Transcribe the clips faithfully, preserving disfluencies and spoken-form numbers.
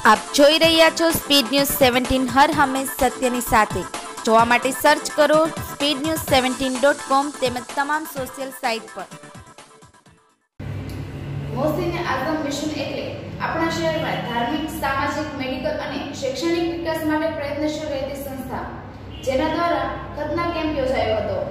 આપ જોઈ રહ્યા છો સ્પીડ ન્યૂઝ સેવન્ટીન હર હંમેશ સત્યની સાથે। જોવા માટે સર્ચ કરો speed news seventeen dot com તેમજ તમામ સોશિયલ સાઇટ પર। મોહસીને આઝમ મિશન એટલે આપણા શહેરમાં ધાર્મિક, સામાજિક, મેડિકલ અને શૈક્ષણિક વિકાસ માટે પ્રયત્નશીલ રહેતી સંસ્થા, જેના દ્વારા ખતના કેમ્પ યોજાયો હતો।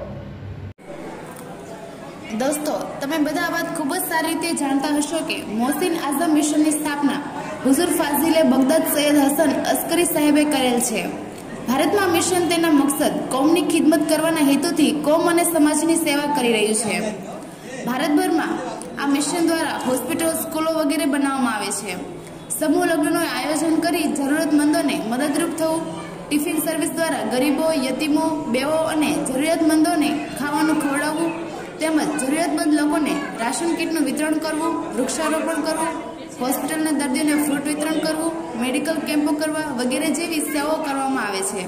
દોસ્તો, તમે બધા આ વાત ખૂબ જ સારી રીતે જાણતા હશો કે મોહસીન આઝમ મિશનની સ્થાપના હુઝુર ફાઝિલે બગદાદ સૈયદ હસન અસ્કરી સાહેબે કરેલ છે। ભારતમાં મિશન તેના મકસદ કોમની ખિદમત કરવાના હેતુથી કોમ અને સમાજની સેવા કરી રહ્યું છે। ભારતભરમાં આ મિશન દ્વારા હોસ્પિટલ, સ્કૂલો વગેરે બનાવવામાં આવે છે। સમૂહ લગ્નનું આયોજન કરી જરૂરિયાતમંદોને મદદરૂપ થવું, ટિફિન સર્વિસ દ્વારા ગરીબો, યતીમો, બેવો અને જરૂરિયાતમંદોને ખાવાનું ખવડાવવું તેમજ જરૂરિયાતમંદ લોકોને રાશન કીટનું વિતરણ કરવું, વૃક્ષારોપણ કરવું, હોસ્પિટલના દર્દીઓને ફ્રૂટ વિતરણ કરવું, મેડિકલ કેમ્પો કરવા વગેરે જેવી સેવાઓ કરવામાં આવે છે।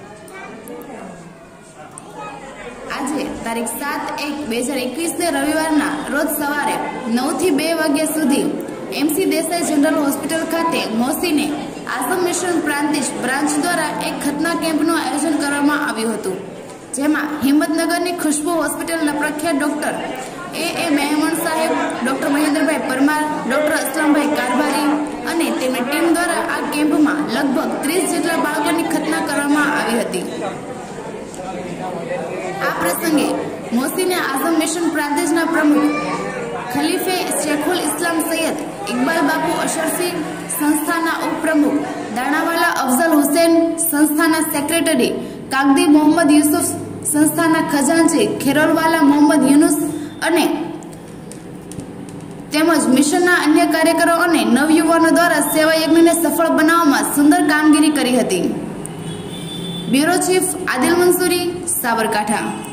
આજે તારીખ સાત એક બે હજાર એકવીસને રવિવારના રોજ સવારે નવથી બે વાગ્યા સુધી એમસી દેસાઈ જનરલ હોસ્પિટલ ખાતે મોહસીને આઝમ મિશન પ્રાંતિજ બ્રાન્ચ દ્વારા એક ખતના કેમ્પનું આયોજન કરવામાં આવ્યું હતું, જેમાં હિંમતનગરની ખુશ્બુ હોસ્પિટલના પ્રખ્યાત ડોક્ટર એ એ મહેમણ સાહેબ, ડોક્ટર મહેન્દ્રભાઈ પરમાર, ડોક્ટર અસલમભાઈ કારભારી અને તેમની ટીમ દ્વારા આ કેમ્પમાં લગભગ ત્રીસ જેટલા બાળકોની ખતના કરવામાં આવી હતી। આ પ્રસંગે મોહસીને આઝમ મિશન પ્રાંતિજના પ્રમુખ ખલીફે શેખુલ ઇસ્લામ સૈયદ ઇકબાલ બાપુ અશરફી, સંસ્થાના ઉપપ્રમુખ દાણાવાલા અફઝલ હુસૈન, સંસ્થાના સેક્રેટરી કાગદી મોહમ્મદ યુસુફ, સંસ્થાના ખજાનચી ખેરોલવાલા મોહમ્મદ યુનુસ અને તેમજ મિશનના અન્ય કાર્યકરો અને નવયુવાનો દ્વારા સેવા યજ્ઞને સફળ બનાવવામાં સુંદર કામગીરી કરી હતી। Bureau chief Adil Mansuri, Sabarkantha.